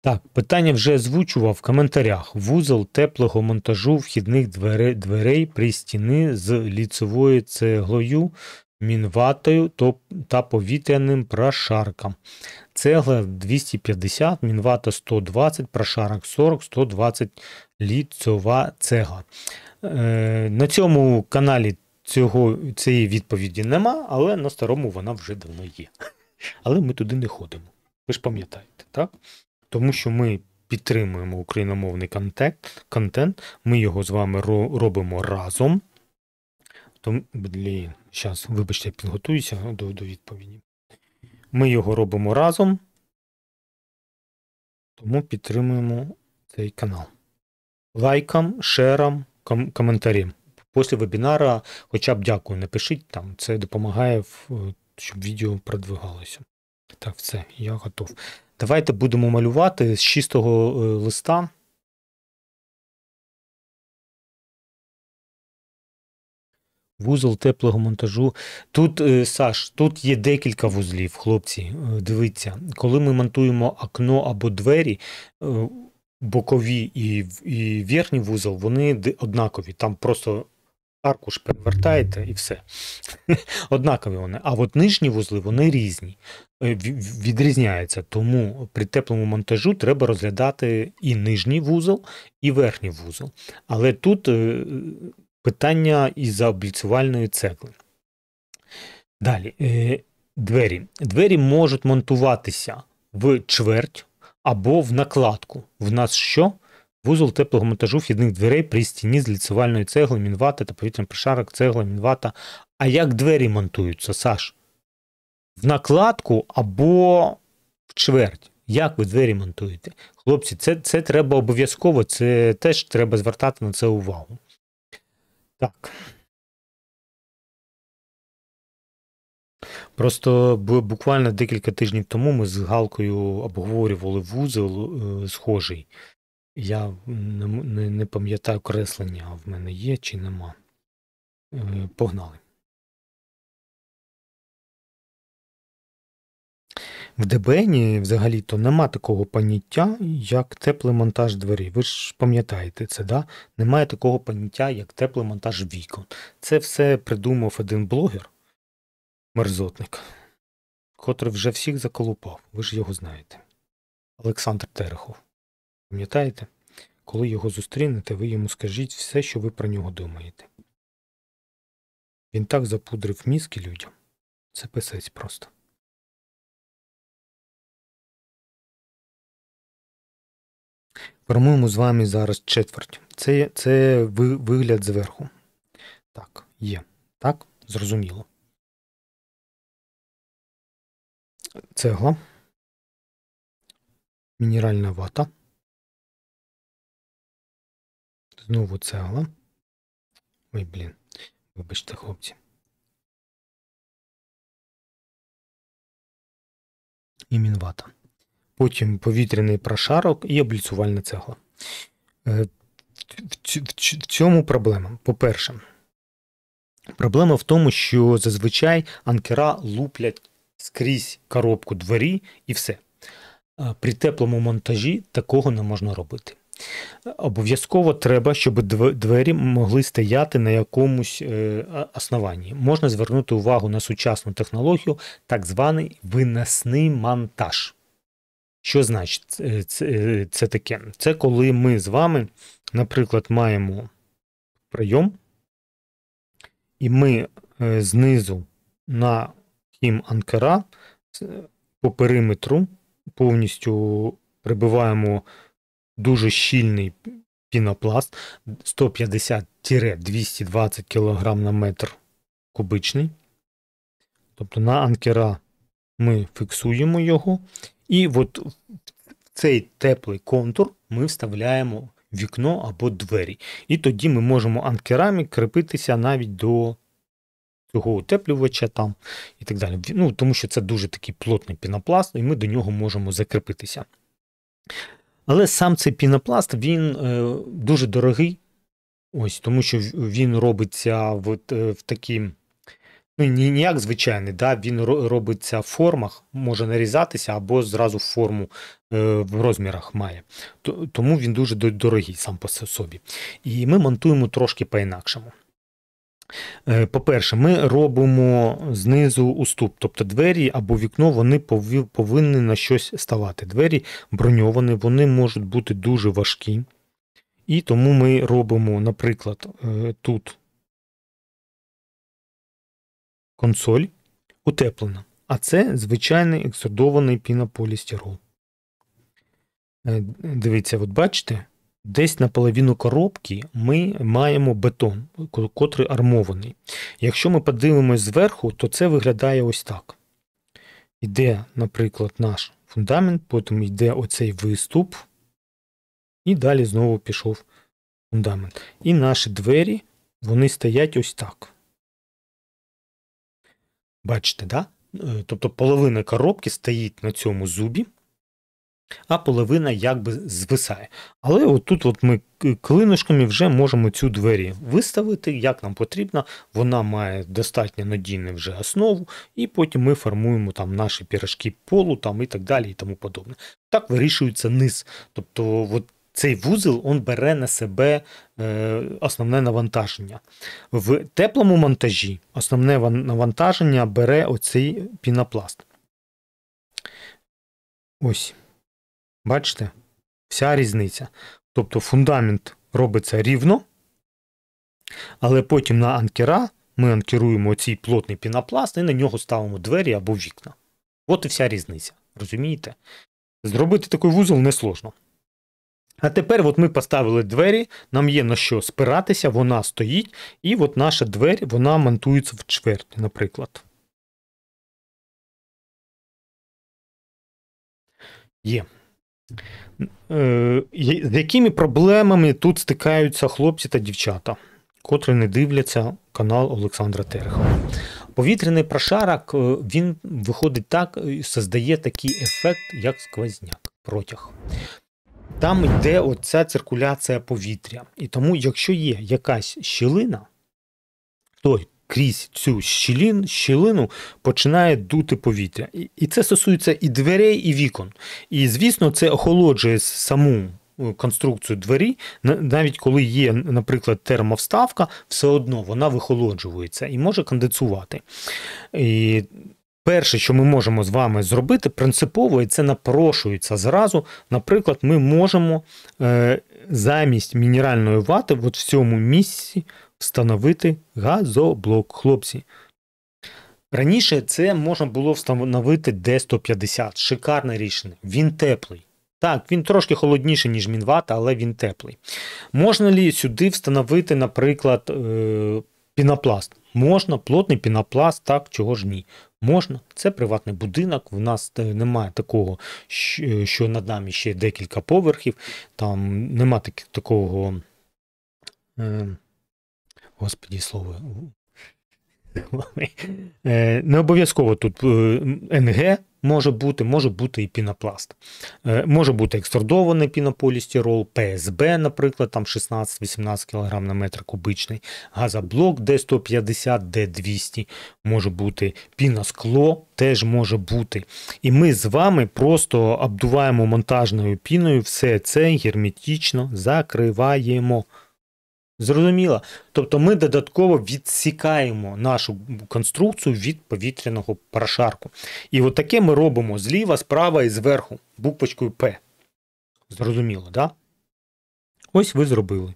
Так, питання вже озвучував в коментарях. Вузол теплого монтажу вхідних дверей при стіни з ліцевою цеглою, мінватою та повітряним прошарком. Цегла 250, мінвата 120, прошарок 40, 120 ліцова цегла. На цьому каналі цієї відповіді нема, але на старому вона вже давно є. Але ми туди не ходимо. Ви ж пам'ятаєте, так? Тому що ми підтримуємо україномовний контент, ми його з вами робимо разом. Зараз, вибачте, я підготуюся до відповіді. Ми його робимо разом, тому підтримуємо цей канал. Лайком, шером, коментарем. Після вебінара хоча б дякую, напишіть там, це допомагає, щоб відео продвигалося. Так, все, я готов. Давайте будемо малювати з чистого листа. Вузол теплого монтажу. Тут, Саш, тут є декілька вузлів, хлопці. Дивіться, коли ми монтуємо окно або двері, бокові і верхній вузол, вони однакові. Там просто аркуш перевертаєте і все. Однакові вони. А от нижні вузли, вони різні. Відрізняються. Тому при теплому монтажу треба розглядати і нижній вузол, і верхній вузол. Але тут питання із-за обліцювальної цегли. Далі. Двері. Двері можуть монтуватися в чверть або в накладку. В нас що? Вузол теплого монтажу вхідних дверей при стіні з ліцевальної цегли, мінвата та повітряний прошарок, цегла, мінвата. А як двері монтуються, Саш? В накладку або в чверть. Як ви двері монтуєте? Хлопці, це треба обов'язково, це теж треба звертати на це увагу. Так. Просто буквально декілька тижнів тому ми з Галкою обговорювали вузол схожий. Я не пам'ятаю креслення, в мене є чи нема. Погнали. В ДБНі взагалі-то нема такого поняття, як теплий монтаж дверей. Ви ж пам'ятаєте це, да? Немає такого поняття, як теплий монтаж вікон. Це все придумав один блогер, мерзотник, котрий вже всіх заколупав. Ви ж його знаєте. Олександр Терехов. Пам'ятаєте? Коли його зустрінете, ви йому скажіть все, що ви про нього думаєте. Він так запудрив мізки людям. Це писець просто. Формуємо з вами зараз четверть. Це вигляд зверху. Так, є. Так, зрозуміло. Цегла. Мінеральна вата. Знову цегла. Ой, блін. Вибачте, хлопці. І мінвата. Потім повітряний прошарок і обліцювальна цегла. В цьому проблема. По-перше, проблема в тому, що зазвичай анкера луплять скрізь коробку двері і все. При теплому монтажі такого не можна робити. Обов'язково треба, щоб двері могли стояти на якомусь основанні. Можна звернути увагу на сучасну технологію, так званий виносний монтаж. Що значить це таке? Це коли ми з вами, наприклад, маємо прийом, і ми знизу на кім анкера по периметру повністю прибиваємо дуже щільний пінопласт 150-220 кг на метр кубичний. Тобто на анкера ми фіксуємо його. І от в цей теплий контур ми вставляємо вікно або двері. І тоді ми можемо анкерами кріпитися навіть до цього утеплювача там і так далі. Ну, тому що це дуже такий плотний пінопласт, і ми до нього можемо закріпитися. Але сам цей пінопласт, він дуже дорогий, ось, тому що він робиться в такі Ну, ніяк звичайний, да? Він робиться в формах, може нарізатися або зразу форму в розмірах має. Тому він дуже дорогий сам по собі. І ми монтуємо трошки по-інакшому. По-перше, ми робимо знизу уступ, тобто двері або вікно, вони повинні на щось ставати. Двері броньовані, вони можуть бути дуже важкі. І тому ми робимо, наприклад, тут консоль утеплена, а це звичайний екструдований пінополістирол. Дивіться, от бачите, десь на половину коробки ми маємо бетон, котрий армований. Якщо ми подивимось зверху, то це виглядає ось так. Йде, наприклад, наш фундамент, потім йде оцей виступ, і далі знову пішов фундамент. І наші двері, вони стоять ось так. Бачите, да? Тобто половина коробки стоїть на цьому зубі, а половина якби звисає. Але отут ми клинушками вже можемо цю двері виставити, як нам потрібно. Вона має достатньо надійну вже основу, і потім ми формуємо там наші пірожки полу там, і так далі і тому подобне. Так вирішується низ. Тобто от цей вузол він бере на себе основне навантаження. В теплому монтажі основне навантаження бере оцей пінопласт. Ось. Бачите? Вся різниця. Тобто фундамент робиться рівно, але потім на анкера ми анкеруємо цей плотний пінопласт і на нього ставимо двері або вікна. От і вся різниця. Розумієте? Зробити такий вузол несложно. А тепер от ми поставили двері, нам є на що спиратися, вона стоїть, і от наша двері, вона монтується в чверть, наприклад. Є. З якими проблемами тут стикаються хлопці та дівчата, котрі не дивляться канал Олександра Терехова? Повітряний прошарок, він виходить так, создає такий ефект, як сквозняк, протяг. Там йде оця циркуляція повітря. І тому, якщо є якась щілина, то крізь цю щілину починає дути повітря. І це стосується і дверей, і вікон. І, звісно, це охолоджує саму конструкцію двері, навіть коли є, наприклад, термовставка, все одно вона вихолоджується і може конденсувати. І перше, що ми можемо з вами зробити принципово, і це напрошується зразу, наприклад, ми можемо замість мінеральної вати от в цьому місці встановити газоблок, хлопці. Раніше це можна було встановити Д-150. Шикарне рішення. Він теплий. Так, він трошки холодніший, ніж мінвата, але він теплий. Можна ли сюди встановити, наприклад, пінопласт? Можна, плотний пінопласт, так, чого ж ні. Можна. Це приватний будинок, в нас немає такого, що над нами ще декілька поверхів, там нема такого, господі слово, не обов'язково тут НГ може бути і пінопласт. Може бути екструдований пінополістирол, ПСБ, наприклад, там 16-18 кг на метр кубичний, газоблок Д-150, Д-200, може бути піноскло, теж може бути. І ми з вами просто обдуваємо монтажною піною, все це герметично закриваємо. Зрозуміло? Тобто ми додатково відсікаємо нашу конструкцію від повітряного прошарку. І от таке ми робимо зліва, справа і зверху, буквочкою П. Зрозуміло, да? Ось ви зробили.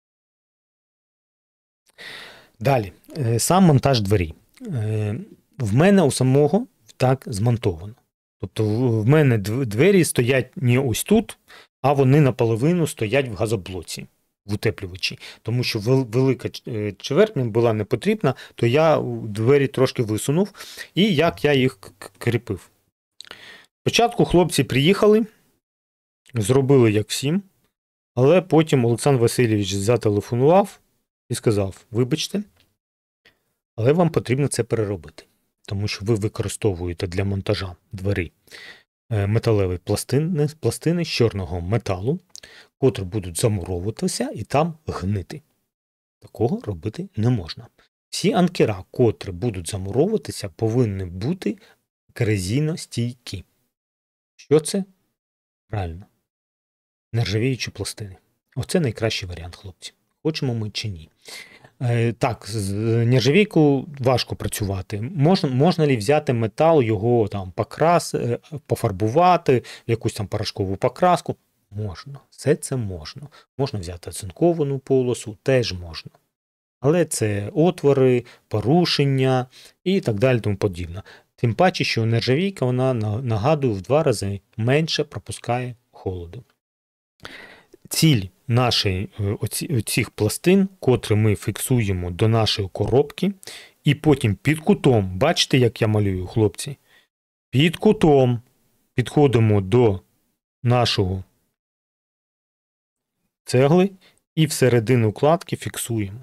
Далі. Сам монтаж дверей. В мене у самого так змонтовано. Тобто в мене двері стоять не ось тут, а вони наполовину стоять в газоблоці. В утеплювачі, тому що велика чверть мені була не потрібна, то я двері трошки висунув, і як я їх кріпив. Спочатку хлопці приїхали, зробили як всім, але потім Олександр Васильович зателефонував і сказав: вибачте, але вам потрібно це переробити, тому що ви використовуєте для монтажа дверей металеві пластини з чорного металу, котрі будуть замуровуватися і там гнити. Такого робити не можна. Всі анкера, котрі будуть замуровуватися, повинні бути корозійностійкі. Що це? Правильно. Нержавіючі пластини. Оце найкращий варіант, хлопці. Хочемо ми чи ні. Так, з нержавійкою важко працювати. Можна ли взяти метал, його там пофарбувати, якусь там порошкову покраску? Можна. Все це можна. Можна взяти оцинковану полосу, теж можна. Але це отвори, порушення і так далі тому подібне. Тим паче, що нержавійка, вона, нагадую, в 2 рази менше пропускає холоду. Ціль нашої оцих пластин, котрі ми фіксуємо до нашої коробки, і потім під кутом, бачите, як я малюю, хлопці? Під кутом підходимо до нашого цегли і всередину кладки фіксуємо.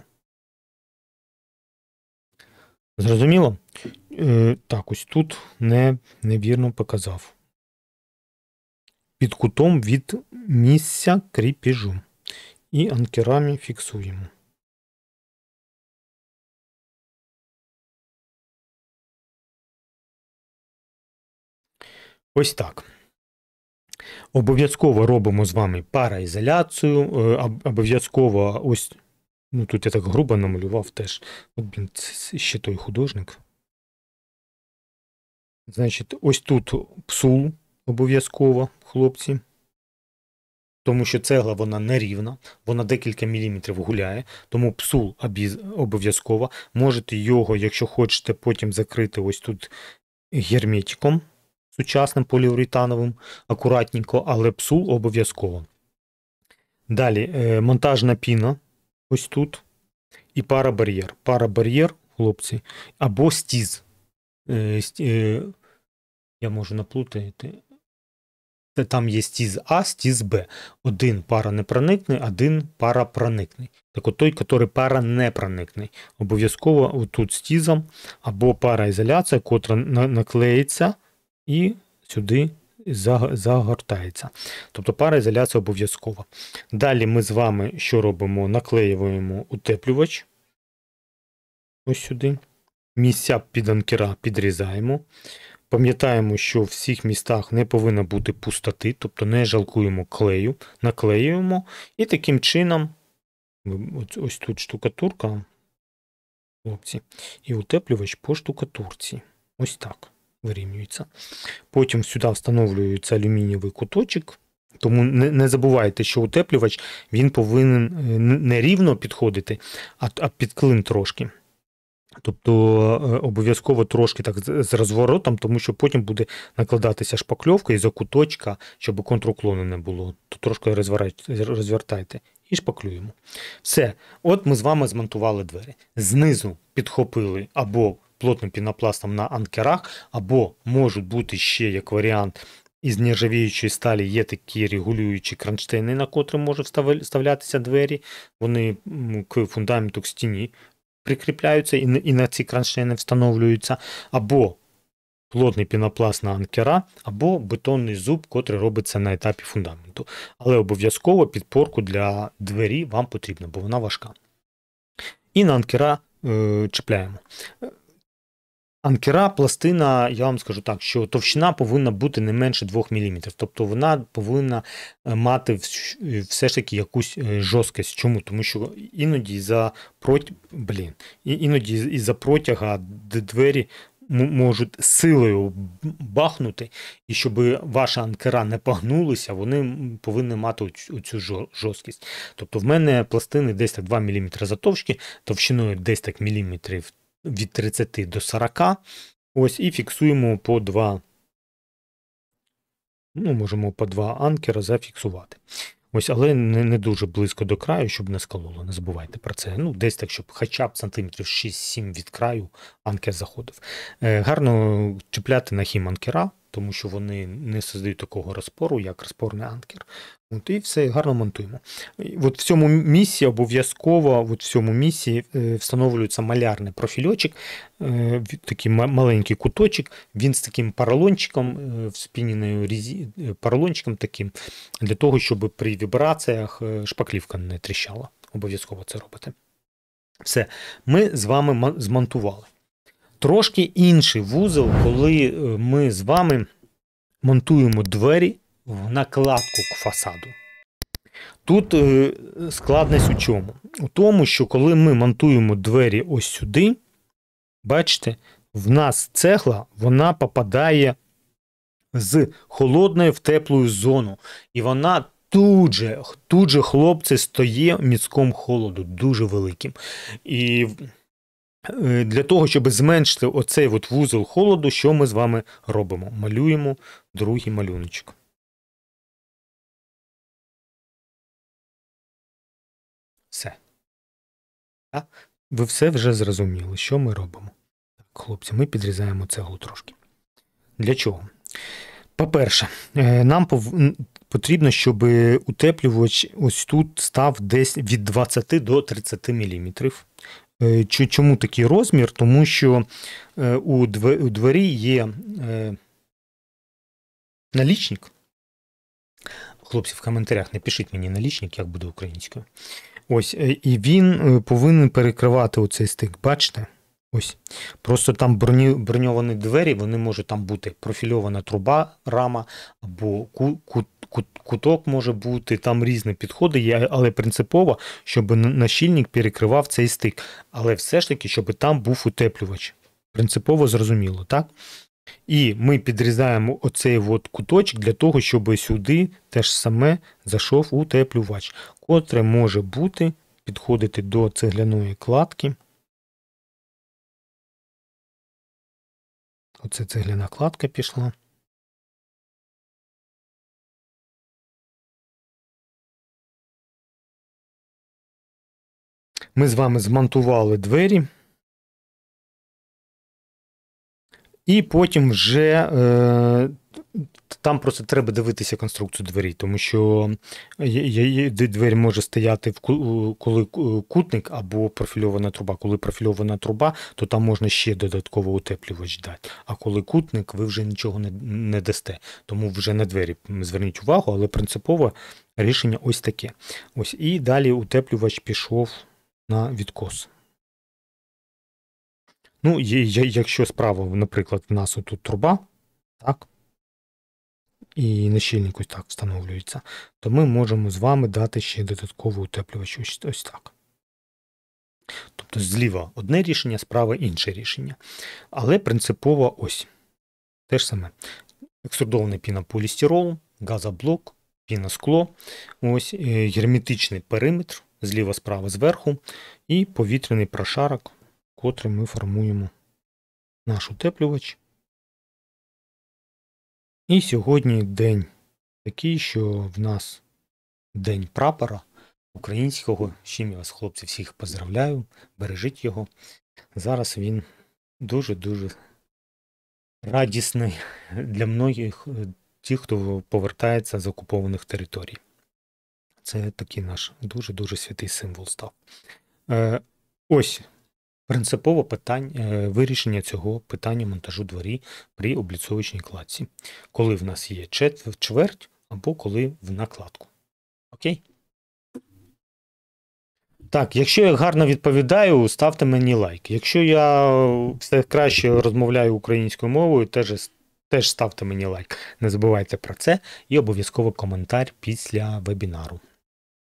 Зрозуміло? Так, ось тут невірно показав. Під кутом від місця кріпежу. І анкерами фіксуємо. Ось так. Обов'язково робимо з вами параізоляцію, обов'язково ось, ну тут я так грубо намалював теж, от він ще той художник. Значить, ось тут псул обов'язково, хлопці, тому що цегла вона нерівна, вона декілька міліметрів гуляє, тому псул обов'язково. Можете його, якщо хочете, потім закрити ось тут герметиком, сучасним поліуретановим, акуратненько, але псул обов'язково. Далі монтажна піна, ось тут, і парабар'єр. Парабар'єр, хлопці, або стіз. Я можу наплутати. Там є стіз А, стіз Б. Один паранепроникний, один парапроникний. Так от той, який паранепроникний. Обов'язково тут стізом або параізоляція, котра наклеїться і сюди загортається. Тобто параізоляція обов'язкова. Далі ми з вами що робимо? Наклеюємо утеплювач. Ось сюди. Місця під анкера підрізаємо. Пам'ятаємо, що в всіх містах не повинно бути пустоти, тобто не жалкуємо клею, наклеюємо. І таким чином, ось тут штукатурка, хлопці, і утеплювач по штукатурці. Ось так вирівнюється. Потім сюди встановлюється алюмінієвий куточок. Тому не забувайте, що утеплювач він повинен не рівно підходити, а під клин трошки. Тобто обов'язково трошки так з розворотом, тому що потім буде накладатися шпакльовка із-за куточка, щоб контруклону не було. То трошки розвертайте і шпаклюємо. Все. От ми з вами змонтували двері. Знизу підхопили або плотним пінопластом на анкерах, або можуть бути ще як варіант із нержавіючої сталі є такі регулюючі кронштейни, на котрі можуть вставлятися двері. Вони к фундаменту, к стіні прикріпляються і на ці кронштейни встановлюються, або плотний пінопласт на анкера, або бетонний зуб, котрий робиться на етапі фундаменту. Але обов'язково підпорку для двері вам потрібно, бо вона важка. І на анкера чіпляємо. Анкера, пластина, я вам скажу так, що товщина повинна бути не менше 2 мм. Тобто вона повинна мати все ж таки якусь жорсткість. Чому? Тому що іноді із-за протяга двері можуть силою бахнути, і щоб ваша анкера не погнулися, вони повинні мати оцю жорсткість. Тобто в мене пластини десь так 2 мм завтовшки, товщиною десь так міліметрів від 30 до 40. Ось, і фіксуємо по 2, можемо по 2 анкера зафіксувати. Ось, але не дуже близько до краю, щоб не скололо, не забувайте про це. Десь так, щоб хоча б сантиметрів 6-7 від краю анкер заходив. Гарно чіпляти на хіманкера, тому що вони не создають такого розпору, як розпорний анкер. І все гарно монтуємо. От в цьому місці обов'язково встановлюється малярний профільочок, такий маленький куточок, він з таким поролончиком, вспіненою поролончиком таким, для того, щоб при вібраціях шпаклівка не тріщала. Обов'язково це робите. Все, ми з вами змонтували. Трошки інший вузол, коли ми з вами монтуємо двері в накладку к фасаду. Тут складність у чому? У тому, що коли ми монтуємо двері ось сюди, бачите, в нас цегла, вона попадає з холодної в теплу зону. І вона тут же, хлопці, стає міцком холоду, дуже великим. І для того, щоб зменшити оцей от вузол холоду, що ми з вами робимо? Малюємо другий малюночок. Все. Ви все вже зрозуміли, що ми робимо. Так, хлопці, ми підрізаємо цеглу трошки. Для чого? По-перше, нам потрібно, щоб утеплювач ось тут став десь від 20 до 30 мм. Чому такий розмір? Тому що у двері є налічник. Хлопці, в коментарях напишіть мені налічник, як буде українською. Ось, і він повинен перекривати оцей стик, бачите? Ось. Просто там броньовані двері, вони можуть там бути профільована труба, рама, або куток може бути, там різні підходи є, але принципово, щоб нащільник перекривав цей стик. Але все ж таки, щоб там був утеплювач. Принципово зрозуміло, так? І ми підрізаємо оцей от куточок для того, щоб сюди теж саме зайшов утеплювач, котрий може бути, підходити до цегляної кладки. Оце цегляна кладка пішла. Ми з вами змонтували двері. І потім вже там просто треба дивитися конструкцію дверей, тому що двері може стояти, коли кутник або профільована труба. Коли профільована труба, то там можна ще додатково утеплювач дати. А коли кутник, ви вже нічого не дасте. Тому вже на двері зверніть увагу, але принципово рішення ось таке. Ось, і далі утеплювач пішов на відкос. Ну, якщо справа, наприклад, в нас отут труба, так, і нащільник ось так встановлюється, то ми можемо з вами дати ще додатковий утеплювач ось так. Тобто зліва одне рішення, справа інше рішення. Але принципово ось те ж саме. Екструдований пінополістирол, газоблок, піноскло, ось герметичний периметр, зліва, справа, зверху, і повітряний прошарок, котрий ми формуємо наш утеплювач. І сьогодні день такий, що в нас день прапора українського. З чим я вас, хлопці, всіх поздравляю, бережіть його. Зараз він дуже-дуже радісний для многих тих, хто повертається з окупованих територій. Це такий наш дуже-дуже святий символ став. Ось принципово вирішення цього питання монтажу дверей при обліцовочній кладці. Коли в нас є чверть або коли в накладку. Окей? Так, якщо я гарно відповідаю, ставте мені лайк. Якщо я все краще розмовляю українською мовою, теж ставте мені лайк. Не забувайте про це і обов'язково коментар після вебінару.